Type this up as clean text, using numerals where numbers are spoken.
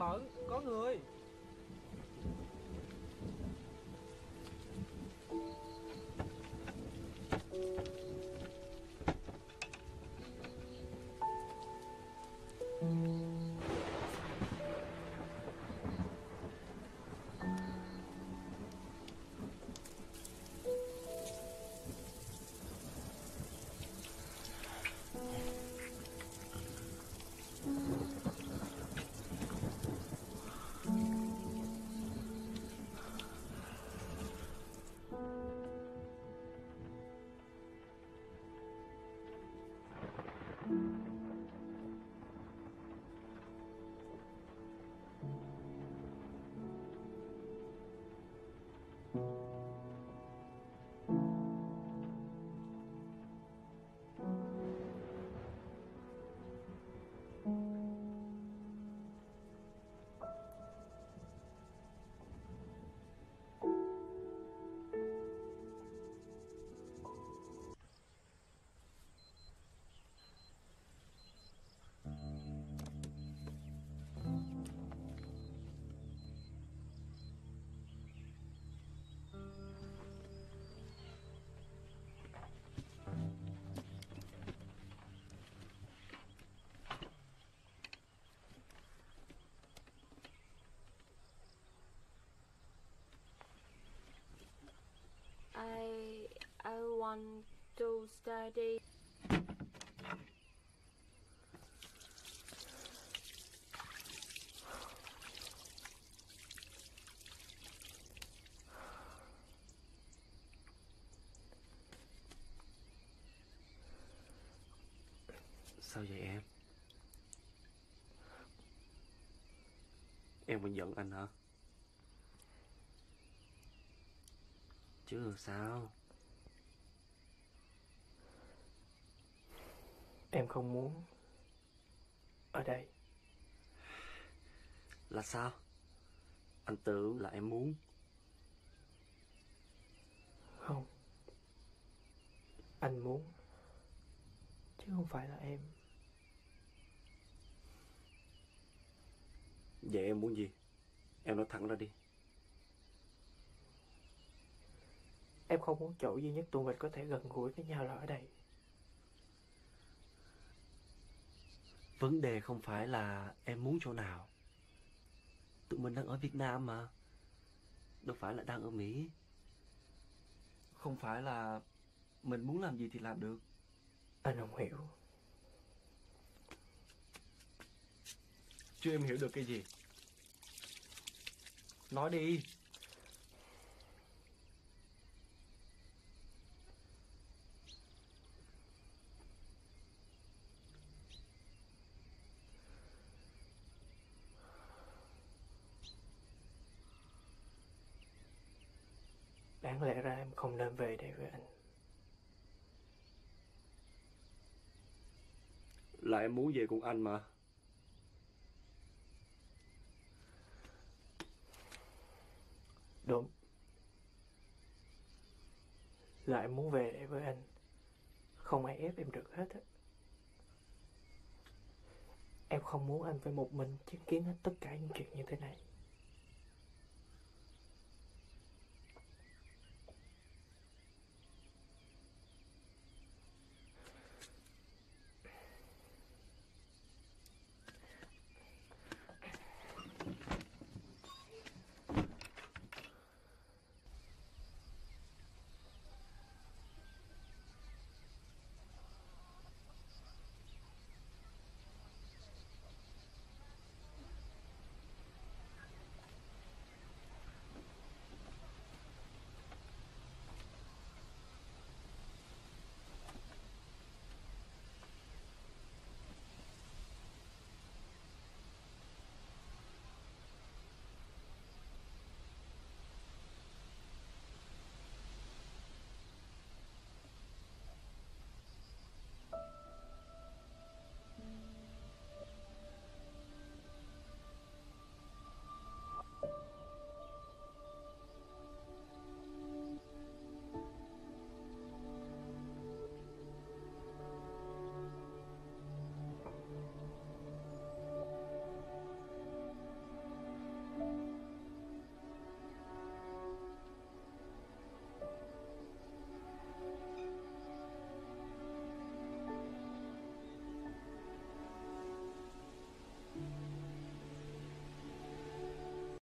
bận, có người. I want to study. Sao vậy em? Em vẫn giận anh hả? Chứ sao? Em không muốn ở đây. Là sao? Anh tưởng là em muốn. Không, anh muốn, chứ không phải là em. Vậy em muốn gì? Em nói thẳng ra đi. Em không muốn chỗ duy nhất tụi mình có thể gần gũi với nhau là ở đây. Vấn đề không phải là em muốn chỗ nào. Tụi mình đang ở Việt Nam mà. Đâu phải là đang ở Mỹ. Không phải là mình muốn làm gì thì làm được. Anh không hiểu. Chứ em hiểu được cái gì? Nói đi. Đáng lẽ ra em không nên về đây với anh. Là em muốn về cùng anh mà. Đúng, là em muốn về đây với anh. Không ai ép em được hết á. Em không muốn anh phải một mình chứng kiến hết tất cả những chuyện như thế này.